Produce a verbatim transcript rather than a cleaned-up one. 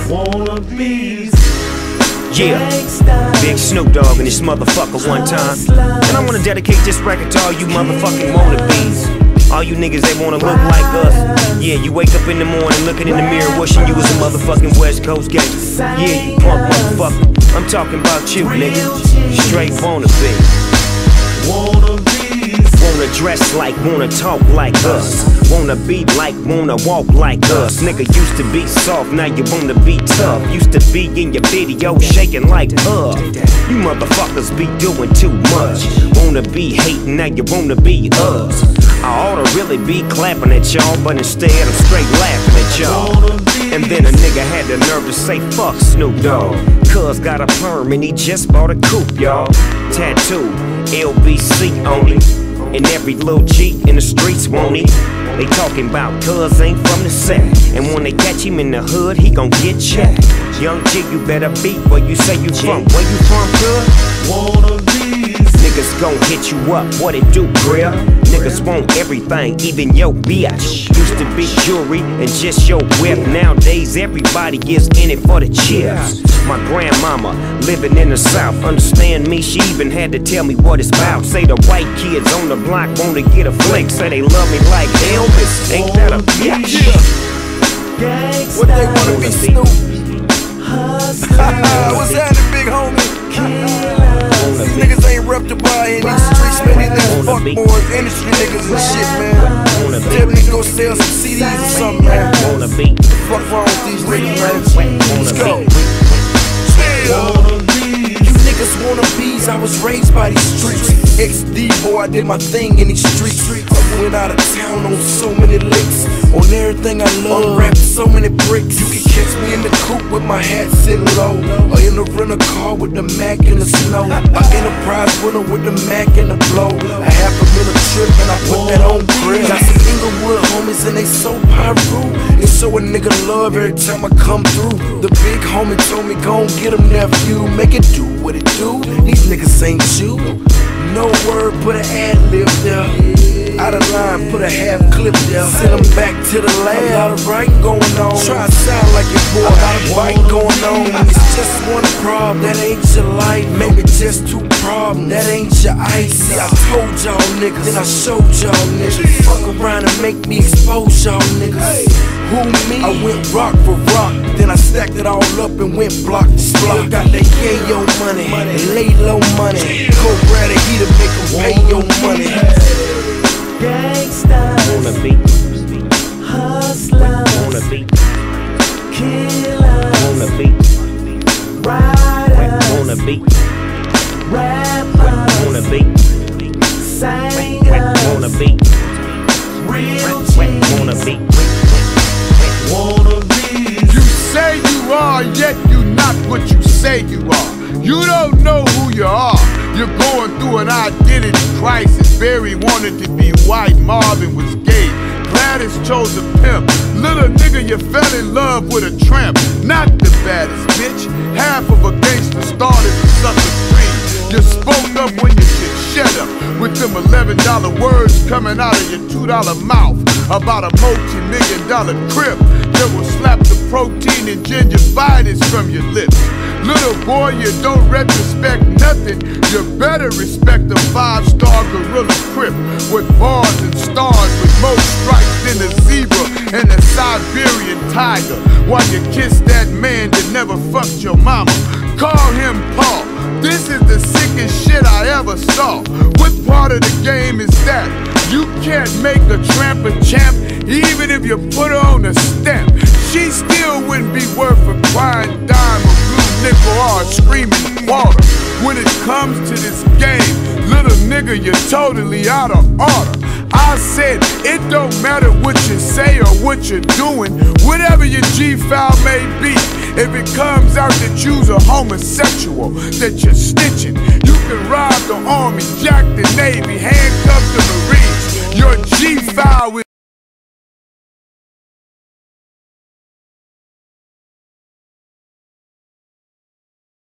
Wannabes. Yeah, Big Snoop Dogg and this motherfucker one time. And I wanna dedicate this record to all you motherfucking wannabes. All you niggas that wanna look like us. Yeah, you wake up in the morning looking in the mirror wishing you was a motherfucking West Coast gangster. Yeah, you punk motherfucker. I'm talking about you, nigga. Straight wannabe. Wanna dress like, wanna talk like us. Wanna be like, wanna walk like us. Nigga used to be soft, now you wanna be tough. Used to be in your video shaking like Puff. You motherfuckers be doing too much. Wanna be hating, now you wanna be us. I oughta really be clapping at y'all, but instead I'm straight laughing at y'all. And then a nigga had the nerve to say fuck Snoop Dogg. Cuz got a perm and he just bought a coupe, y'all. Tattoo, L B C on him. And every little G in the streets want him. They talking about cuz ain't from the set. And when they catch him in the hood, he gon' get checked. Young G, you better be where you say you from. Where you from, cuz? Wannabes. Niggas gon' hit you up, what it do, Grill? Niggas want everything, even your bitch. Used to be jewelry and just your whip. Nowadays everybody is in it for the chips. My grandmama living in the South, understand me, she even had to tell me what it's about. Say the white kids on the block wanna get a flick. Say they love me like Elvis, ain't that a bitch? Yeah. What they wanna be, Snoop? What's happening, big homie? These niggas ain't reputable in these streets, man. These niggas fuck boys, industry niggas and shit, man. Tell me to go sell some C Ds or something, man. Fuck wrong with these niggas, man? Let's go. You niggas wannabes, I was raised by these streets. X D, boy, I did my thing in these streets. I went out of town on so many licks. On everything I love, unwrapped so many bricks. You can catch me in the coupe with my hat sitting low, or in the rental car with the Mac in the snow. My Enterprise winner with the Mac in the blow. A half a minute trip and I put that on grill. Got some Inglewood homies and they so pyro. They show a nigga love every time I come through. The big homie told me gon' get him, nephew. Make it do what it do. These niggas ain't you. No word, put an ad lib there. Out of line, put a half clip there. Send them back to the lab. A lot of writing going on. Try to sound like your boy. A lot of fighting going on. It's just one problem. That ain't your life. Maybe just two problems. That ain't your ice. See, I told y'all niggas, then I showed y'all niggas. Fuck around and make me expose y'all niggas. Who me? I went rock for rock. Then I stacked it all up and went block to block. Got that yayo money, lay low money. Go grab a heater, make them pay your money. Gangsters, Wannabe, hustlers, wannabe, killers, wannabe, riders, wannabe, rappers, wannabe, singers, wannabe, real G's, wannabe. wannabes. You say you are, yet you not what you say you are. You don't know who you are. You're going through an identity crisis. Barry wanted to be white, Marvin was gay. Gladys chose a pimp. Little nigga, you fell in love with a tramp. Not the baddest bitch. Half of a gangster started to suck a free. You spoke up when you should shut up. With them eleven dollar words coming out of your two dollar mouth about a multi-million dollar crib that will slap the protein and gingivitis from your lips. Little boy, you don't respect nothing. You better respect a five-star gorilla crip with bars and stars with more stripes than a zebra and a Siberian tiger. While you kiss that man that never fucked your mama. Call him Paul. This is the sickest shit I ever saw. What part of the game is that? You can't make a tramp a champ, even if you put her on a stamp. She still wouldn't be worth a crying dime or blue nickel or a screaming quarter. When it comes to this game, little nigga, you're totally out of order. I said, it don't matter what you say or what you're doing, whatever your G-file may be. If it comes out that you's a homosexual, that you're snitching, you can rob the army, jack the navy, handcuff the marines. Your G-file